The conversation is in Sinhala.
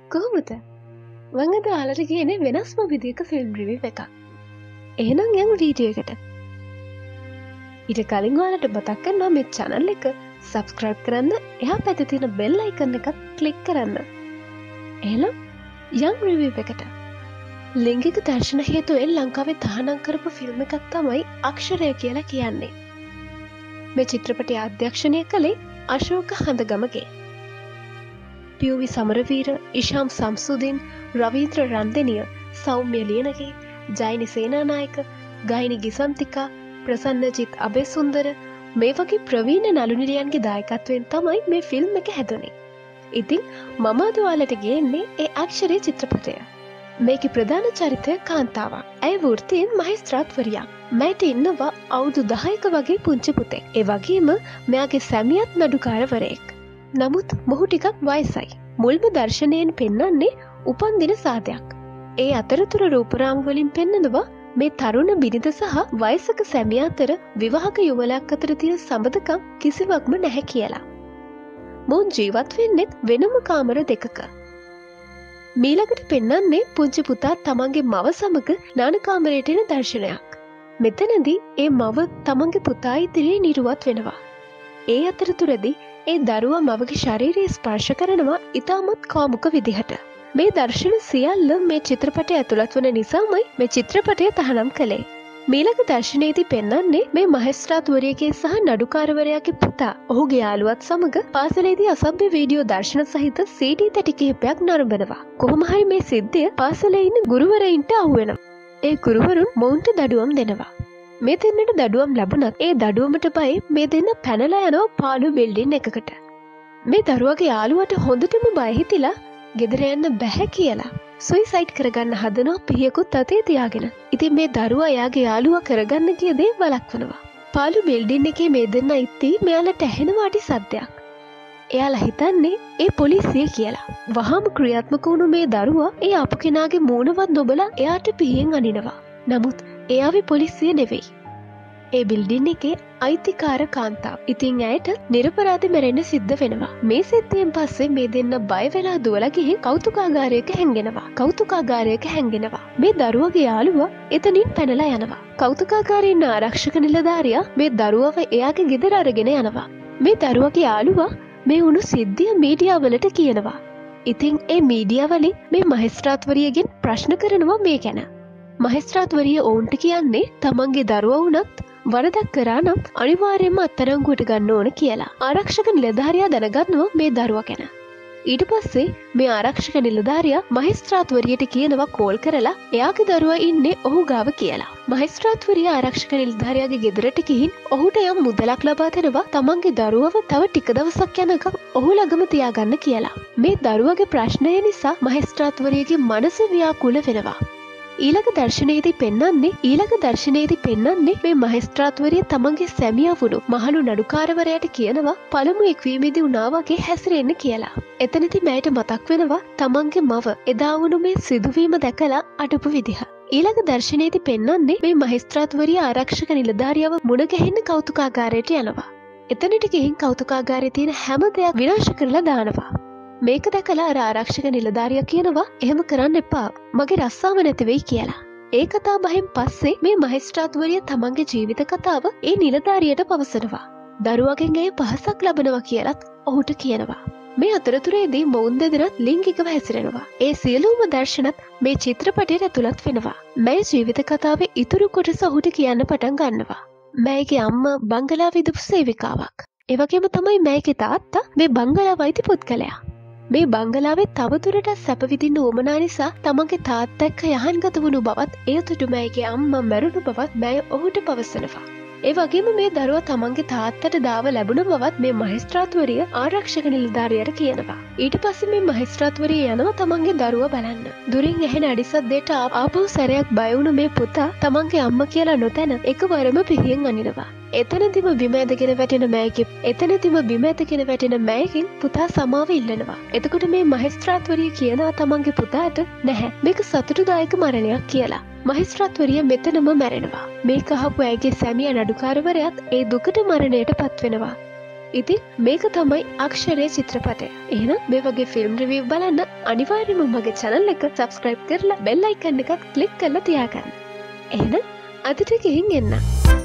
කොහොමද? මම අද ඔයාලට කියන්නේ වෙනස්ම විදිහක ෆිල්ම් රිවිව් එකක්. එහෙනම් යමු වීඩියෝ එකට. ඊට කලින් ඔයාලට මතක් කරනවා මේ channel එක subscribe කරන්න, එහා පැත්තේ තියෙන bell icon එකත් click කරන්න. එහෙනම් යමු රිවිව් එකට. ලිංගික දර්ශන හේතුවෙන් ලංකාවේ තහනම් කරපු ෆිල්ම් එකක් තමයි අක්ෂරය කියලා කියන්නේ. මේ චිත්‍රපටය අධ්‍යක්ෂණය කළේ අශෝක හඳගමගේ. පියුවි සමරවීර, ඉෂාම් සම්සුදින්, රවීන්ද්‍ර රන්දෙනිය, සෞම්‍ය ලියනගේ, ජයනි සේනානායක, ගායිනි ගිසන්තිකා, ප්‍රසන්නජිත් අබේසුන්දර මේ වගේ ප්‍රවීණ නළු නිළියන්ගේ දායකත්වයෙන් තමයි මේ ෆිල්ම් එක හැදුනේ. ඉතින් මම අද ඔයාලට ගේන්නේ ඒ අක්ෂරයේ චිත්‍රපටය. මේකේ ප්‍රධාන චරිතය කාන්තාවක්. ඇය වෘත්තියෙන් මහේස්ත්‍රාත්වරියක්. මෑට ඉන්නවා අවුරුදු 10ක වගේ පුංචි පුතෙක්. ඒ වගේම මෙයාගේ සැමියාත් නඩුකාරවරයෙක්. නමුත් මොහු ටිකක් වයසයි. මුල්ම දර්ශනයෙන් පෙන්වන්නේ උපන්දින සාදයක්. ඒ අතරතුර රූපරාම වලින් පෙන්වනවා මේ තරුණ බිරිඳ සහ වයසක සැමියා අතර විවාහක යුවලක් අතර තියෙන සම්බන්ධකම් කිසිවක්ම නැහැ කියලා. මොවුන් ජීවත් වෙන්නේ වෙනම කාමර දෙකක. මීළඟට පෙන්වන්නේ පුංචි පුතා තමන්ගේ මව සමග නාන කාමරයට එන දර්ශනයක්. මෙතනදී ඒ මව තමන්ගේ පුතා ඉදිරියේ නිරුවත් වෙනවා. ඒ අතරතුරදී ඒ දරුවා මවගේ ශරීරය ස්පර්ශ කරනවා ඉතාමත් කාමුක විදිහට. මේ දර්ශන සියල්ල මේ චිත්‍රපටය ඇතුළත් වන නිසාමයි මේ චිත්‍රපටය තහනම් කළේ. මීළඟ දර්ශනයේදී පෙන්වන්නේ මේ මහේස්ත්‍රාත්වරියගේ සහ නඩුකාරවරයාගේ පුතා ඔහුගේ යාළුවත් සමග පාසලේදී අසභ්‍ය වීඩියෝ දර්ශන සහිත CD තැටි කිහිපයක් නරඹනවා. කොහොම හරි මේ සිද්ධිය පාසලේ ඉන්න ගුරුවරයින්ට අහු වෙනවා. ඒ ගුරුවරුන් මොවුන්ට දඩුවම් දෙනවා. මේ දෙන්නට දඩුවම් ලැබුණත් ඒ දඩුවමට බයි මේ දෙන්න පැනලා යනවා පාළු බිල්ඩින් එකකට. මේ දරුවගේ යාළුවට හොඳටම බය හිතිලා ගෙදර යන්න බැහැ කියලා සුයිසයිඩ් කරගන්න හදනවා පිහියකුත් අතේ තියාගෙන. ඉතින් මේ දරුවා එයාගේ යාළුවා කරගන්න ගිය දේ වළක්වනවා. පාළු බිල්ඩින් එකේ මේ දෙන්න ඉත්ති මෙයාලට ඇහෙනවා අඩි සද්දයක්. එයාලා හිතන්නේ ඒ පොලිසිය කියලා. වහාම ක්‍රියාත්මක වුණු මේ දරුවා ඒ අපු කෙනාගේ මූණවත් නොබලා එයාට පිහියෙන් අනිනවා. නමුත් එයාවේ පොලිසිය නෙවෙයි. ඒ බිල්ඩින් එකේ අයිතිකාර කාන්තාව. ඉතින් ඇයට නිරපරාධ මැරෙන්න සිද්ධ වෙනවා. මේ සිද්ධියෙන් පස්සේ මේ දෙන්න බය වෙලා දුවලා ගිහින් කෞතුකාගාරයක හැංගෙනවා. මේ දරුවගේ යාළුවා එතනින් පැනලා යනවා. කෞතුකාගාරයේ ඉන්න ආරක්ෂක නිලධාරියා මේ දරුවව එයාගේ ගෙදර අරගෙන යනවා. මේ දරුවගේ යාළුවා මේ වුණු සිද්ධිය මීඩියාවලට කියනවා. ඉතින් ඒ මීඩියා වලින් මේ මහේස්ත්‍රාත්වරියගෙන් ප්‍රශ්න කරනවා මේ ගැන. මහේස්ත්‍රාත්වරිය ඔවුන්ට කියන්නේ තමන්ගේ දරුවා වුණත් වරදක් කරා නම් අනිවාර්යයෙන්ම අත්අඩංගුවට ගන්න ඕන කියලා. ආරක්ෂක නිලධාරියා දැනගන්නවා මේ දරුවා ගැන. ඊට පස්සේ මේ ආරක්ෂක නිලධාරියා මහේස්ත්‍රාත්වරියට කියනවා කෝල් කරලා එයාගේ දරුවා ඉන්නේ ඔහු ගාව කියලා. මහේස්ත්‍රාත්වරිය ආරක්ෂක නිලධාරියාගේ ගෙදරට ගිහින් ඔහුට යම් මුදලක් ලබා දෙනවා තමන්ගේ දරුවව තව ටික දවසක් යනකම් ඔහු ළඟම තියාගන්න කියලා. මේ දරුවගේ ප්‍රශ්නය නිසා මහේස්ත්‍රාත්වරියගේ මනස ව්‍යාකූල වෙනවා. ඊළඟ දර්ශනයේදී පෙන්වන්නේ මේ මහේස්ත්‍රාත්වරිය තමන්ගේ සැමියා වුණු මහලු නඩුකාරවරයාට කියනවා පළමු එක්වීමේදී වුණා වගේ හැසිරෙන්න කියලා. එතනදී මෑට මතක් වෙනවා තමන්ගේ මව එදා වුණු මේ සිදුවීම දැකලා අඩපු විදිහ. ඊළඟ දර්ශනයේදී පෙන්වන්නේ මේ මහේස්ත්‍රාත්වරිය ආරක්ෂක නිලධාරියව මුණ ගැහෙන්න කෞතුකාගාරයට යනවා. එතනට ගිහින් කෞතුකාගාරයේ තියෙන හැම දෙයක් විනාශ කරලා දානවා. මේක දැකලා අර ආරක්ෂක නිලධාරියා කියනවා එහෙම කරන්න එපා මගේ රස්සාව නැති වෙයි කියලා. ඒ කතා බහෙන් පස්සේ මේ මහේස්ත්‍රාත්වරිය තමන්ගේ ජීවිත කතාව ඒ නිලධාරියට පවසනවා. දරුවගෙන් ඒ පහසක් ලබනවා කියලත් ඔහුට කියනවා. මේ අතරතුරේදී මොවුන් දෙදෙනත් ලිංගිකව හැසිරෙනවා. ඒ සියලුම දර්ශනත් මේ චිත්‍රපටයට ඇතුළත් වෙනවා. මේ ජීවිත කතාවේ ඉතුරු කොටස ඔහුට කියන්න පටන් ගන්නවා. මෑගේ අම්මා බංගලාව ඉදපු සේවිකාවක්. ඒ වගේම තමයි මෑගේ තාත්තා මේ බංගලාව අයිති පුද්ගලයා. මේ බංගලාවේ තවදුරටත් සැප විඳින්න උවමනා නිසා තමන්ගේ තාත්තා එක්ක යහන්ගත වුණු බවත් එයතුඩු මෑගේ අම්මා මැරුණු බවත් මෑය ඔහුට පවසනවා. ඒ වගේම මේ දරුවා තමන්ගේ තාත්තට දාව ලැබුණ බවත් මේ මහේස්ත්‍රාත්වරිය ආරක්ෂක නිලධාරියට කියනවා. ඊට පස්සේ මේ මහේස්ත්‍රාත්වරිය යනවා තමන්ගේ දරුවා බලන්න. දුරින් ඇහෙන අඩිසද්දේට ආපහු සැරයක් බය වුණු මේ පුතා තමන්ගේ අම්මා කියලා නොතැන එකවරම පිහියෙන් අනිනවා. එතනදිම බිම ඇදගෙන වැටෙන මෑයකින් පුතා සමාව ඉල්ලනවා. එතකොට මේ මහේස්ත්‍රාත්වරිය කියනවා තමන්ගේ පුතාට නැහැ මේක සතුටුදායක මරණයක් කියලා. මහේස්ත්‍රාත්වරිය මෙතනම මැරෙනවා. මේක අහපු ඇයගේ සැමියා නඩුකාරවරයාත් ඒ දුකට මරණයට පත් වෙනවා. ඉතින් මේක තමයි අක්ෂරයේ චිත්‍රපටය. එහෙනම් මේ වගේ ෆිල්ම් රිවිව් බලන්න අනිවාර්යයෙන්ම මගේ channel එක subscribe කරලා bell icon එකත් click කරලා තියාගන්න. එහෙනම් අදට ගිහින් එන්න.